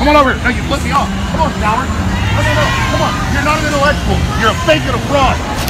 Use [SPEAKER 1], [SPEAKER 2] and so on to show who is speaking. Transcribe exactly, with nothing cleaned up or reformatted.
[SPEAKER 1] Come on over here. No, you flipped me off. Come on, coward. No, no, no. Come on. You're not an intellectual. You're a fake and a fraud.